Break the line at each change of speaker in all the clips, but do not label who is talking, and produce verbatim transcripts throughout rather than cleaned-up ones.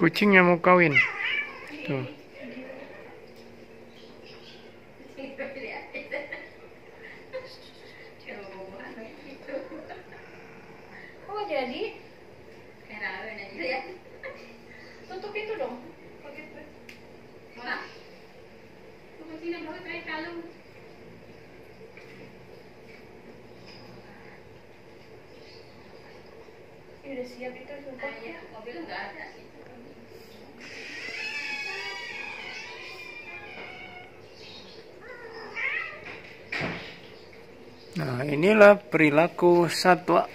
Kucingnya mau kawin. Tuh.
Oh jadi tutup itu dong. Ini udah siap itu sumpah. Iya, mobil nggak ada.
Nah, inilah perilaku satwa.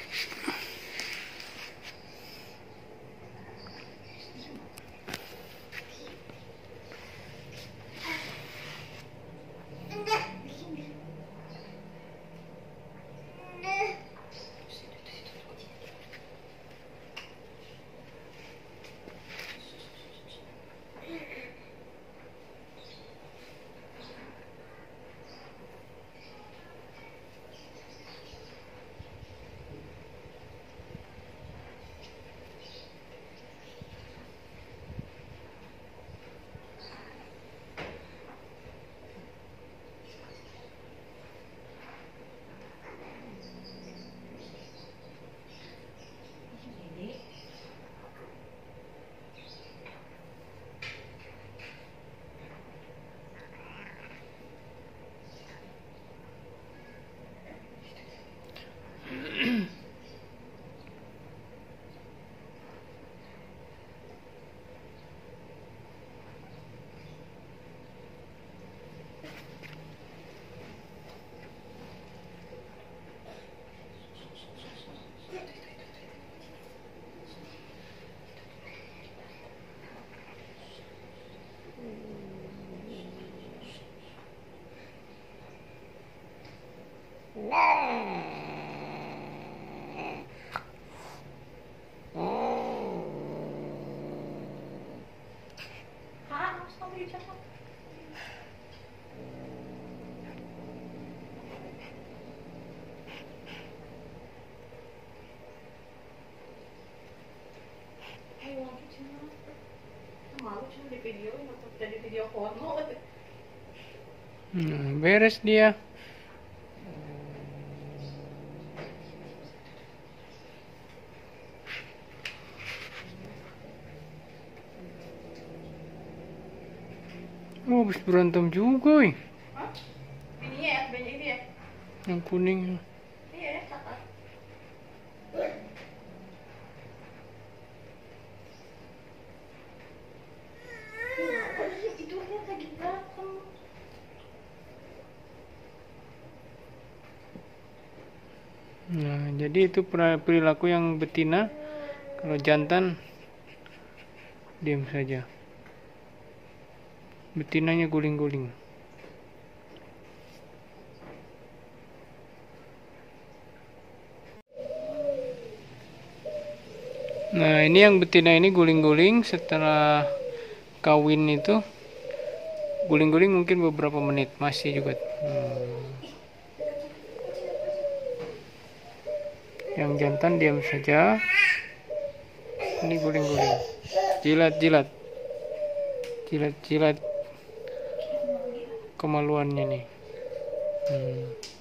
Malu cuma di video atau jadi video porno.
Nah, beres dia. Oh, habis berantem juga, wih.
Hah? Ini ya, banyak ini ya.
Yang kuning.
Iya, kakak. Itu lihat lagi belakang.
Nah, jadi itu perilaku yang betina. Kalau jantan diam saja. Betinanya guling-guling. Nah, ini yang betina ini guling-guling setelah kawin itu. Guling-guling mungkin beberapa menit masih juga. Hmm. Yang jantan diam saja. Ini guling-guling. Jilat-jilat. Jilat-jilat kemaluannya nih. Hmm.